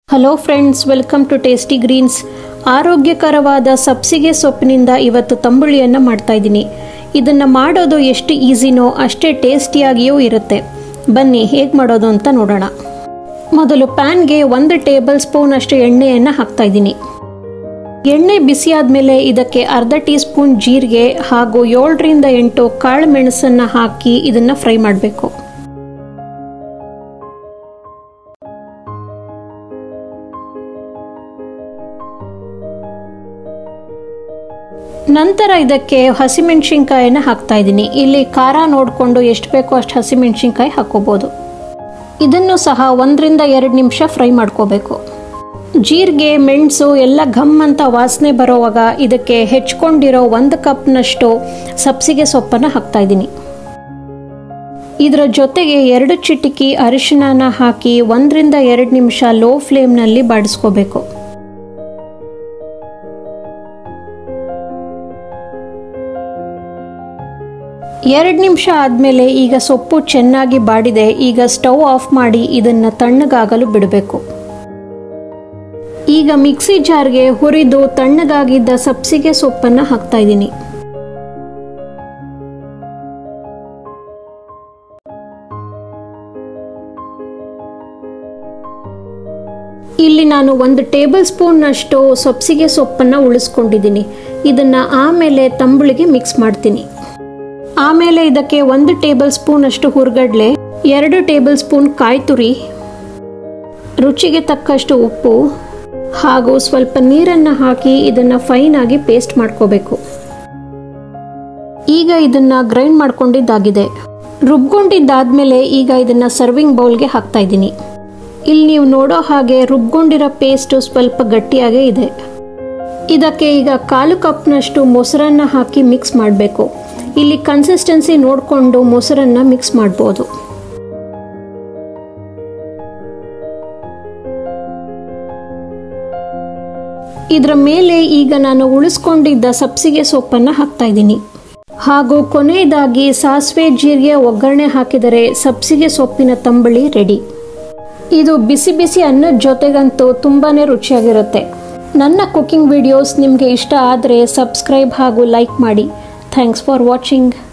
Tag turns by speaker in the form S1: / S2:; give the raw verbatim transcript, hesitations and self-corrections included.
S1: Hello friends, welcome to tasty greens. ಆರೋಗ್ಯಕರವಾದ ಸಬ್ಸಿಗೆ ಸೊಪ್ಪಿನಿಂದ ಇವತ್ತು ತಂಬುಳಿಯನ್ನು ಮಾಡ್ತಾ ಇದ್ದೀನಿ. ಇದನ್ನು ಮಾಡೋದು ಎಷ್ಟು ಈಸಿನೋ ಅಷ್ಟೇ ಟೇಸ್ಟಿಯಾಗಿಯೂ ಇರುತ್ತೆ. ಬನ್ನಿ ಹೇಗೆ ಮಾಡೋದು ಅಂತ ನೋಡೋಣ. ಮೊದಲು ಪ್ಯಾನ್ಗೆ ಒಂದು ಟೇಬಲ್ ಸ್ಪೂನ್ ಅಷ್ಟು ಎಣ್ಣೆಯನ್ನು ಹಾಕ್ತಾ ಇದ್ದೀನಿ. ಎಣ್ಣೆ ಬಿಸಿಯಾದ ಮೇಲೆ ಇದಕ್ಕೆ ಅರ್ಧ ಟೀ ಸ್ಪೂನ್ ಜೀರಿಗೆ ಹಾಗೂ ಏಳರಿಂದ ಎಂಟು ಕಾಳು ಮೆಣಸನ್ನು ಹಾಕಿ ಇದನ್ನು ಫ್ರೈ ಮಾಡಬೇಕು. ನಂತರ ಇದಕ್ಕೆ ಹಸಿಮೆಣಸಿನ್ಕಾಯಿನ ಹಾಕ್ತಾ ಇದ್ದೀನಿ. ಇಲ್ಲಿ ಖಾರ ನೋಡಿಕೊಂಡು ಎಷ್ಟು ಬೇಕೋ ಅಷ್ಟು ಹಸಿಮೆಣಸಿನ್ಕಾಯಿ ಹಾಕೋಬೋದು. ಇದನ್ನು ಸಹ ಒಂದರಿಂದ ಎರಡು ನಿಮಿಷ ಫ್ರೈ ಮಾಡ್ಕೋಬೇಕು. ಜೀರಿಗೆ ಮೆಣಸು ಎಲ್ಲ ಘಮ್ ಅಂತ ವಾಸನೆ ಬರೋವಾಗ ಇದಕ್ಕೆ ಹೆಚ್ಕೊಂಡಿರೋ ಒಂದು ಕಪ್ನಷ್ಟು ಸಬ್ಸಿಗೆ ಸೊಪ್ಪನ್ನು ಹಾಕ್ತಾ ಇದ್ದೀನಿ. ಇದರ ಜೊತೆಗೆ ಎರಡು ಚಿಟಿಕಿ ಅರಿಶಿಣನ ಹಾಕಿ ಒಂದರಿಂದ ಎರಡು ನಿಮಿಷ ಲೋ ಫ್ಲೇಮ್ನಲ್ಲಿ ಬಾಡಿಸ್ಕೋಬೇಕು. ಎರಡು ನಿಮಿಷ ಆದಮೇಲೆ ಈಗ ಸೊಪ್ಪು ಚೆನ್ನಾಗಿ ಬಾಡಿದೆ. ಈಗ ಸ್ಟವ್ ಆಫ್ ಮಾಡಿ ಇದನ್ನು ತಣ್ಣಗಾಗಲು ಬಿಡಬೇಕು. ಈಗ ಮಿಕ್ಸಿ ಜಾರ್ಗೆ ಹುರಿದು ತಣ್ಣಗಾಗಿದ್ದ ಸಬ್ಸಿಗೆ ಸೊಪ್ಪನ್ನು ಹಾಕ್ತಾ ಇದ್ದೀನಿ. ಇಲ್ಲಿ ನಾನು ಒಂದು ಟೇಬಲ್ ಸ್ಪೂನ್ನಷ್ಟು ಸಬ್ಸಿಗೆ ಸೊಪ್ಪನ್ನು ಉಳಿಸ್ಕೊಂಡಿದ್ದೀನಿ. ಇದನ್ನು ಆಮೇಲೆ ತಂಬುಳಿಗೆ ಮಿಕ್ಸ್ ಮಾಡ್ತೀನಿ. ಆಮೇಲೆ ಇದಕ್ಕೆ ಒಂದು ಟೇಬಲ್ ಸ್ಪೂನ್ ಅಷ್ಟು ಹುರ್ಗಡ್ಲೆ, ಎರಡು ಟೇಬಲ್ ಸ್ಪೂನ್ ಕಾಯಿ ತುರಿ, ರುಚಿಗೆ ತಕ್ಕಷ್ಟು ಉಪ್ಪು ಹಾಗೂ ಸ್ವಲ್ಪ ನೀರನ್ನು ಹಾಕಿ ಇದನ್ನು ಫೈನ್ ಆಗಿ ಪೇಸ್ಟ್ ಮಾಡ್ಕೋಬೇಕು. ಈಗ ಇದನ್ನು ಗ್ರೈಂಡ್ ಮಾಡ್ಕೊಂಡಿದ್ದಾಗಿದೆ. ರುಬ್ಕೊಂಡಿದ್ದಾದ್ಮೇಲೆ ಈಗ ಇದನ್ನು ಸರ್ವಿಂಗ್ ಬೌಲ್ಗೆ ಹಾಕ್ತಾ ಇದ್ದೀನಿ. ಇಲ್ಲಿ ನೀವು ನೋಡೋ ಹಾಗೆ ರುಬ್ಕೊಂಡಿರೋ ಪೇಸ್ಟ್ ಸ್ವಲ್ಪ ಗಟ್ಟಿಯಾಗೇ ಇದೆ. ಇದಕ್ಕೆ ಈಗ ಕಾಲು ಕಪ್ನಷ್ಟು ಮೊಸರನ್ನ ಹಾಕಿ ಮಿಕ್ಸ್ ಮಾಡಬೇಕು. ಇಲ್ಲಿ ಕನ್ಸಿಸ್ಟೆನ್ಸಿ ನೋಡಿಕೊಂಡು ಮೊಸರನ್ನ ಮಿಕ್ಸ್ ಮಾಡ್ಬೋದು. ಇದರ ಮೇಲೆ ಈಗ ನಾನು ಉಳಿಸ್ಕೊಂಡಿದ್ದ ಸಬ್ಸಿಗೆ ಸೊಪ್ಪನ್ನು ಹಾಕ್ತಾ ಇದ್ದೀನಿ. ಹಾಗೂ ಕೊನೆಯದಾಗಿ ಸಾಸಿವೆ ಜೀರಿಗೆ ಒಗ್ಗರಣೆ ಹಾಕಿದರೆ ಸಬ್ಸಿಗೆ ಸೊಪ್ಪಿನ ತಂಬುಳಿ ರೆಡಿ. ಇದು ಬಿಸಿ ಬಿಸಿ ಅನ್ನದ ಜೊತೆಗಂತೂ ತುಂಬಾನೇ ರುಚಿಯಾಗಿರುತ್ತೆ. ನನ್ನ ಕುಕಿಂಗ್ ವಿಡಿಯೋಸ್ ನಿಮಗೆ ಇಷ್ಟ ಆದರೆ ಸಬ್ಸ್ಕ್ರೈಬ್ ಹಾಗೂ ಲೈಕ್ ಮಾಡಿ. Thanks for watching.